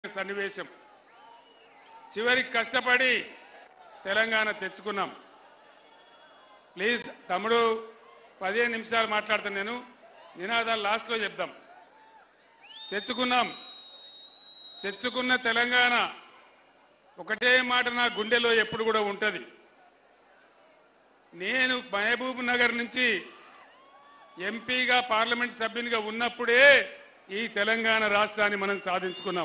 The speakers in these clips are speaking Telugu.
సన్నివేశం చివరికి కష్టపడి తెలంగాణ తెచ్చుకున్నాం. ప్లీజ్ తమ్ముడు 15 నిమిషాలు మాట్లాడతాను. నేను నినాదాలు లాస్ట్లో చెప్దాం. తెచ్చుకున్న తెలంగాణ ఒకటే మాట నా గుండెలో ఎప్పుడు కూడా ఉంటది. నేను మహబూబ్ నగర్ నుంచి ఎంపీగా పార్లమెంట్ సభ్యునిగా ఉన్నప్పుడే ఈ తెలంగాణ రాష్ట్రాన్ని మనం సాధించుకున్నాం.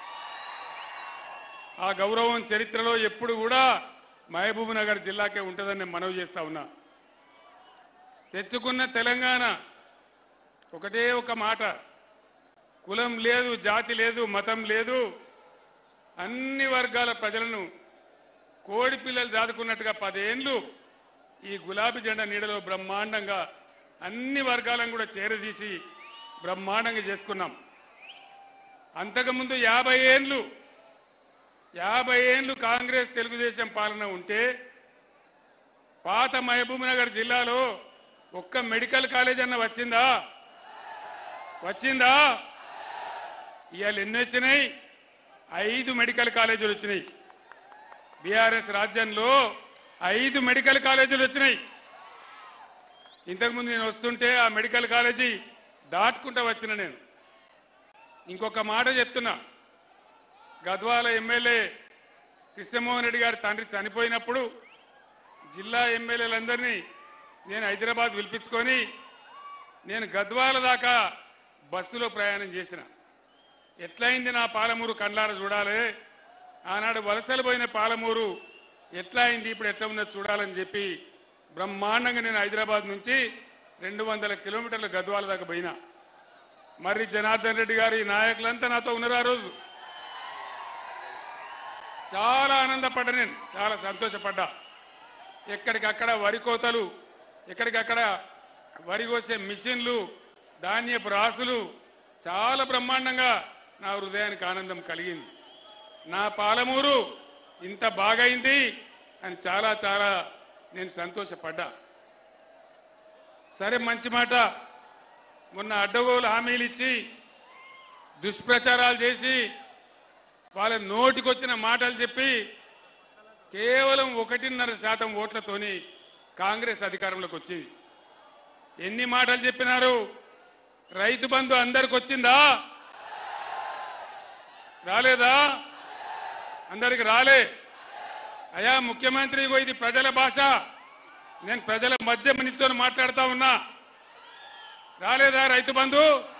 ఆ గౌరవం చరిత్రలో ఎప్పుడు కూడా మహబూబ్ నగర్ జిల్లాకే ఉంటుందని నేను మనవి చేస్తా ఉన్నా. తెచ్చుకున్న తెలంగాణ ఒకటే ఒక మాట, కులం లేదు, జాతి లేదు, మతం లేదు, అన్ని వర్గాల ప్రజలను కోడి పిల్లలు దాదుకున్నట్టుగా 10 ఏళ్లు ఈ గులాబీ జెండా నీడలో బ్రహ్మాండంగా అన్ని వర్గాలను కూడా చేరదీసి బ్రహ్మాండంగా చేసుకున్నాం. అంతకుముందు 50 ఏళ్లు కాంగ్రెస్ తెలుగుదేశం పాలన ఉంటే పాత మహబూబ్ నగర్ జిల్లాలో ఒక్క మెడికల్ కాలేజ్ అన్న వచ్చిందా? ఇవాళ ఎన్ని వచ్చినాయి? 5 మెడికల్ కాలేజీలు వచ్చినాయి. బీఆర్ఎస్ రాజ్యంలో 5 మెడికల్ కాలేజీలు వచ్చినాయి. ఇంతకుముందు నేను వస్తుంటే ఆ మెడికల్ కాలేజీ దాటుకుంటా వచ్చిన నేను. ఇంకొక మాట చెప్తున్నా, గద్వాల ఎమ్మెల్యే కృష్ణమోహన్ రెడ్డి గారి తండ్రి చనిపోయినప్పుడు జిల్లా ఎమ్మెల్యేలందరినీ నేను హైదరాబాద్ పిలిపించుకొని నేను గద్వాల దాకా బస్సులో ప్రయాణం చేసిన. ఎట్లయింది నా పాలమూరు కండ్లార చూడాలి, ఆనాడు వలసలు పోయిన పాలమూరు ఎట్లా అయింది, ఇప్పుడు ఎట్లా ఉన్నది చూడాలని చెప్పి బ్రహ్మాండంగా నేను హైదరాబాద్ నుంచి 200 కిలోమీటర్ల గద్వాల దాకా పోయినా. మర్రి జనార్దన్ రెడ్డి గారి నాయకులంతా నాతో ఉన్నారు. ఆ రోజు చాలా ఆనందపడ్డా, నేను చాలా సంతోషపడ్డా. ఎక్కడికక్కడ వరి కోతలు, ఎక్కడికక్కడ వరి కోసే మిషన్లు, ధాన్యపు రాసులు, చాలా బ్రహ్మాండంగా నా హృదయానికి ఆనందం కలిగింది. నా పాలమూరు ఇంత బాగైంది అని చాలా చాలా నేను సంతోషపడ్డా. సరే, మంచి మాట. మొన్న అడ్డగోలు హామీలు ఇచ్చి దుష్ప్రచారాలు చేసి వాళ్ళ నోటికొచ్చిన మాటలు చెప్పి కేవలం 1.5% ఓట్లతోని కాంగ్రెస్ అధికారంలోకి వచ్చింది. ఎన్ని మాటలు చెప్పినారు? రైతు బంధు అందరికి వచ్చిందా? రాలేదా? అందరికి రాలే. అయ్యా ముఖ్యమంత్రి, ఇది ప్రజల భాష, నేను ప్రజల మధ్య నిల్చొని మాట్లాడుతా ఉన్నా. రాలేదా రైతు బంధు?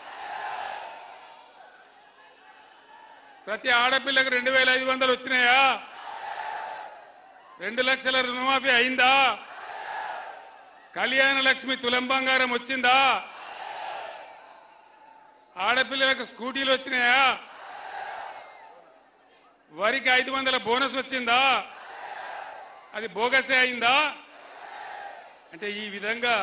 ప్రతి ఆడపిల్లకు 2,500 వచ్చినాయా? 2 లక్షల రుణమాఫీ అయిందా? కళ్యాణ లక్ష్మి తులం బంగారం వచ్చిందా? ఆడపిల్లలకు స్కూటీలు వచ్చినాయా? వరికి 500 బోనస్ వచ్చిందా? అది బోగసే అయిందా? అంటే ఈ విధంగా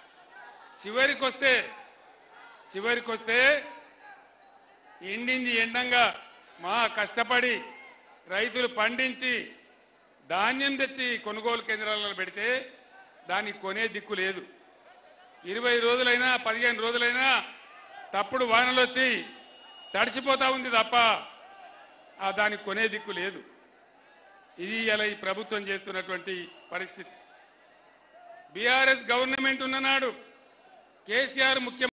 చివరికొస్తే ఎండింది ఎండంగా మా కష్టపడి రైతులు పండించి ధాన్యం తెచ్చి కొనుగోలు కేంద్రాలలో పెడితే దానికి కొనే దిక్కు లేదు. 20 రోజులైనా 15 రోజులైనా తప్పుడు వానలు వచ్చి తడిచిపోతా ఉంది తప్ప దానికి కొనే దిక్కు లేదు. ఇది ఇలా ఈ ప్రభుత్వం చేస్తున్నటువంటి పరిస్థితి. బీఆర్ఎస్ గవర్నమెంట్ ఉన్ననాడు కేసీఆర్ ముఖ్యమంత్రి